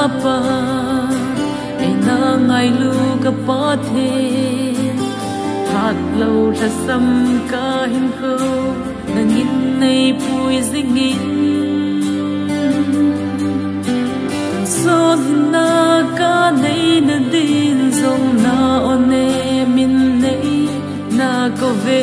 pa ai na ngai lu ka pa the hat lo ra sam ka hin ko na ngin nei pui zingin son na ka nei na din zong na one min nei na ko ve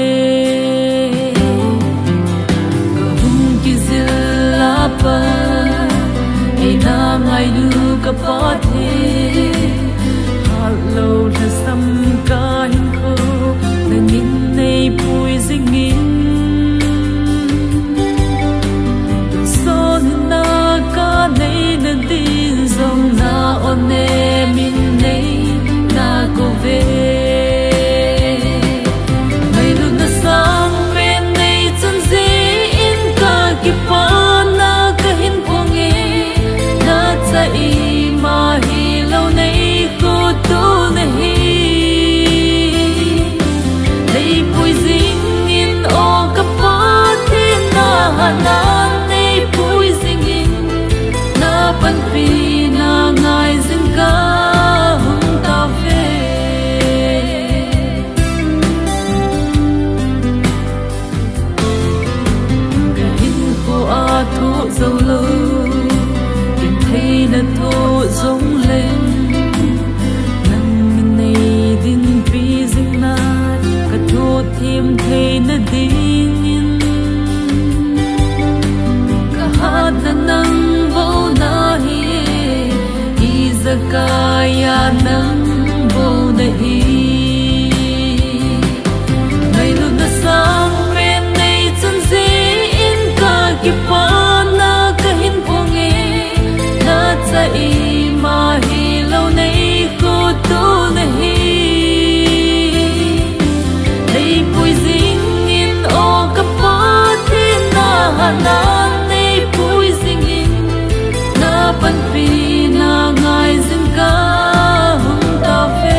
hum ki zilla pa ai na ngai lu ka pa the hello ra sam ka hin ko na ngin nei pui zingin son na ka nei na din zong na one min nei na ko ve mai lu na sang ven nei chun zi in ka ki pa na ka hin pong e na cha i ma hi lo nei ko tu na hi nei pui zing in o ka pa the na na nei pui zing in na pan pi na ngai zin ka hum ta ve ka hin ko a thu zo lo tin thei na thu zong lên nang min nei din pi zing na ka thu thêm thei na din in ka hat na nang vô na hi i zakaya nang vô na hi ngày lúc na sang ven nei chun zi in ka ki pa na ka hin pong e na cha i ma hi lo nei ko tu na hi nei pui zing in o ka pa the na na nei pui zing in na pan pi na ngai zin ka hum ta ve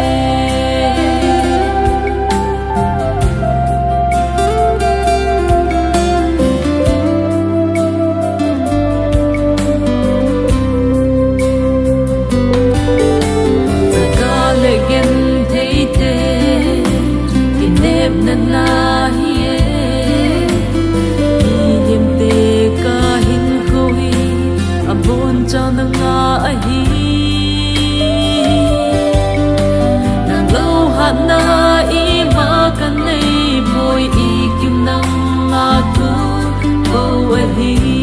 na na hi e him te ka hin khoi a bon cha na nga a hi nang lo hat na i ma kan nei boy i kim nang nga tu ko a hi